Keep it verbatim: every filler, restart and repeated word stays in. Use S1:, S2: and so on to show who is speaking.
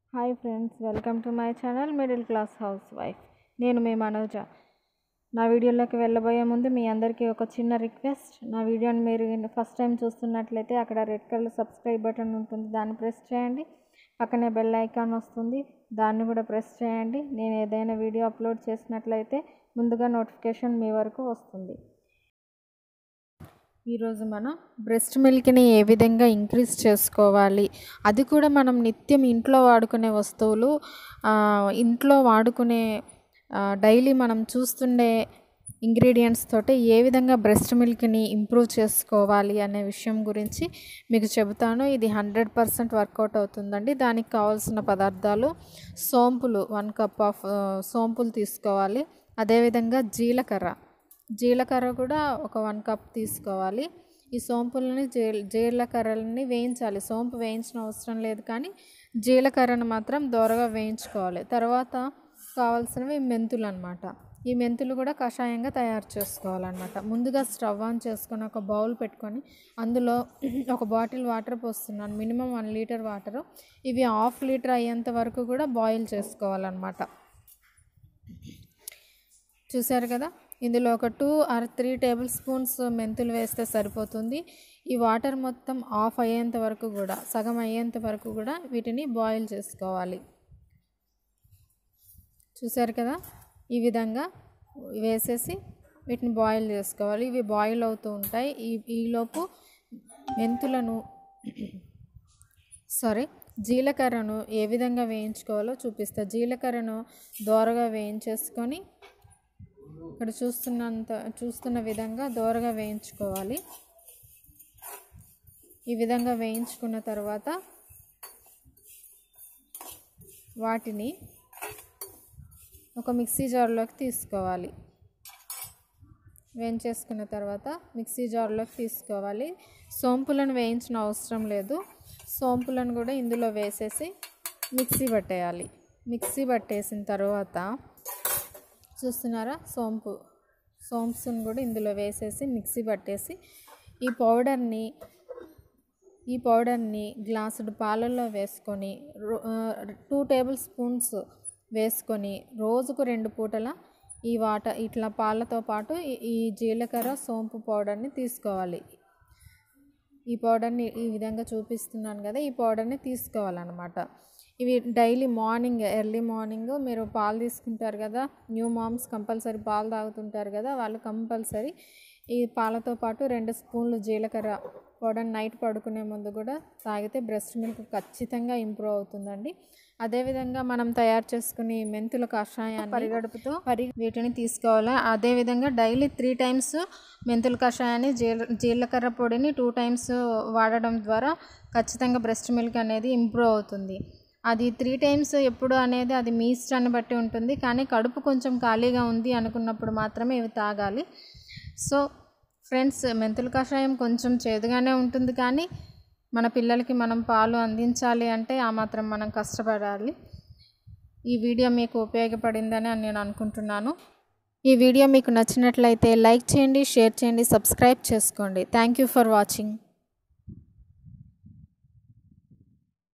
S1: Hi friends, welcome to my channel middle class house wife. నేను మీ మనోజ. నా వీడియోలోకి వెళ్ళబోయే ముందు మీ అందరికీ ఒక చిన్న రిక్వెస్ట్. నా వీడియోని మీరు ఫస్ట్ టైం చూస్తున్నట్లయితే అక్కడ రెడ్ కలర్ సబ్స్క్రైబ్ బటన్ ఉంటుంది, దాన్ని ప్రెస్ చేయండి. పక్కనే బెల్ ఐకాన్ వస్తుంది, దాన్ని కూడా ప్రెస్ చేయండి. నేను ఏదైనా వీడియో అప్లోడ్ చేసినట్లయితే ముందుగా నోటిఫికేషన్ మీ వరకు వస్తుంది. ఈరోజు మనం బ్రెస్ట్ మిల్క్ని ఏ విధంగా ఇంక్రీజ్ చేసుకోవాలి, అది కూడా మనం నిత్యం ఇంట్లో వాడుకునే వస్తువులు, ఇంట్లో వాడుకునే డైలీ మనం చూస్తుండే ఇంగ్రీడియంట్స్ తోటి ఏ విధంగా బ్రెస్ట్ మిల్క్ని ఇంప్రూవ్ చేసుకోవాలి అనే విషయం గురించి మీకు చెబుతాను. ఇది హండ్రెడ్ పర్సెంట్ వర్కౌట్ అవుతుందండి. దానికి కావాల్సిన పదార్థాలు: సోంపులు వన్ కప్ ఆఫ్ సోంపులు తీసుకోవాలి. అదేవిధంగా జీలకర్ర జీలకర్ర కూడా ఒక వన్ కప్ తీసుకోవాలి. ఈ సోంపులని జీ జీలకర్రలని వేయించాలి. సోంపు వేయించిన అవసరం లేదు, కానీ జీలకర్రను మాత్రం దోరగా వేయించుకోవాలి. తర్వాత కావాల్సినవి మెంతులు అన్నమాట. ఈ మెంతులు కూడా కషాయంగా తయారు చేసుకోవాలన్నమాట. ముందుగా స్టవ్ ఆన్ చేసుకొని ఒక బౌల్ పెట్టుకొని అందులో ఒక బాటిల్ వాటర్ పోస్తున్నాను, మినిమం వన్ లీటర్ వాటరు. ఇవి హాఫ్ లీటర్ అయ్యేంత వరకు కూడా బాయిల్ చేసుకోవాలన్నమాట. చూసారు కదా, ఇందులో ఒక two or three table spoons మెంతులు వేస్తే సరిపోతుంది. ఈ వాటర్ మొత్తం ఆఫ్ అయ్యేంత వరకు కూడా, సగం అయ్యేంత వరకు కూడా వీటిని బాయిల్ చేసుకోవాలి. చూసారు కదా, ఈ విధంగా వేసేసి వీటిని బాయిల్ చేసుకోవాలి. ఇవి బాయిల్ అవుతూ ఉంటాయి. ఈ ఈలోపు మెంతులను సారీ జీలకర్రను ఏ విధంగా వేయించుకోవాలో చూపిస్తా. జీలకర్రను దోరగా వేయించేసుకొని ఇక్కడ చూస్తున్నంత చూస్తున్న విధంగా దోరగా వేయించుకోవాలి. ఈ విధంగా వేయించుకున్న తర్వాత వాటిని ఒక మిక్సీ జార్లోకి తీసుకోవాలి. వేయించేసుకున్న తర్వాత మిక్సీ జార్లోకి తీసుకోవాలి. సోంపులను వేయించిన అవసరం లేదు. సోంపులను కూడా ఇందులో వేసేసి మిక్సీ పట్టేయాలి. మిక్సీ పట్టేసిన తర్వాత చూస్తున్నారా, సోంపు సోంప్స్ని కూడా ఇందులో వేసేసి మిక్సీ పట్టేసి ఈ పౌడర్ని ఈ పౌడర్ని గ్లాసుడు పాలల్లో వేసుకొని టూ టేబుల్ స్పూన్స్ వేసుకొని రోజుకు రెండు పూటల ఈ వాటర్ ఇట్లా పాలతో పాటు ఈ జీలకర్ర సోంపు పౌడర్ని తీసుకోవాలి. ఈ పౌడర్ని ఈ విధంగా చూపిస్తున్నాను కదా, ఈ పౌడర్ని తీసుకోవాలన్నమాట. ఇవి డైలీ మార్నింగ్ ఎర్లీ మార్నింగ్ మీరు పాలు తీసుకుంటారు కదా, న్యూ మామ్స్ కంపల్సరీ పాలు తాగుతుంటారు కదా, వాళ్ళు కంపల్సరీ ఈ పాలతో పాటు రెండు స్పూన్లు జీలకర్ర పౌడర్ నైట్ పడుకునే ముందు కూడా తాగితే బ్రెస్ట్ మిల్క్ ఖచ్చితంగా ఇంప్రూవ్ అవుతుందండి. అదేవిధంగా మనం తయారు చేసుకుని మెంతుల కషాయాన్ని పరిగడుపుతో పరి వీటిని తీసుకోవాలి. అదేవిధంగా డైలీ త్రీ టైమ్స్ మెంతుల కషాయాన్ని జీల జీలకర్ర పొడిని టూ టైమ్స్ వాడడం ద్వారా ఖచ్చితంగా బ్రెస్ట్ మిల్క్ అనేది ఇంప్రూవ్ అవుతుంది. అది త్రీ టైమ్స్ ఎప్పుడు అనేది అది మీ ఇష్టాన్ని బట్టి ఉంటుంది, కానీ కడుపు కొంచెం ఖాళీగా ఉంది అనుకున్నప్పుడు మాత్రమే ఇవి తాగాలి. సో ఫ్రెండ్స్, మెంతుల కషాయం కొంచెం చేదుగానే ఉంటుంది, కానీ మన పిల్లలకి మనం పాలు అందించాలి అంటే ఆ మాత్రం మనం కష్టపడాలి. ఈ వీడియో మీకు ఉపయోగపడిందని నేను అనుకుంటున్నాను. ఈ వీడియో మీకు నచ్చినట్లయితే లైక్ చేయండి, షేర్ చేయండి, సబ్స్క్రైబ్ చేసుకోండి. Thank you for watching.